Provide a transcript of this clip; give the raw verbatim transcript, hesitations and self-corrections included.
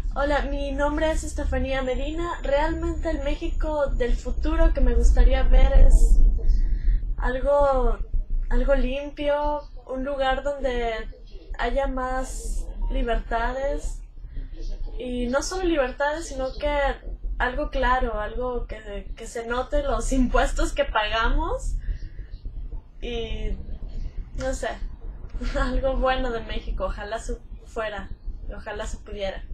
Hola, mi nombre es Estefanía Medina. Realmente el México del futuro que me gustaría ver es algo, algo limpio, un lugar donde haya más libertades y no solo libertades, sino que algo claro, algo que, que se note los impuestos que pagamos y no sé, algo bueno de México. Ojalá se fuera, ojalá se pudiera.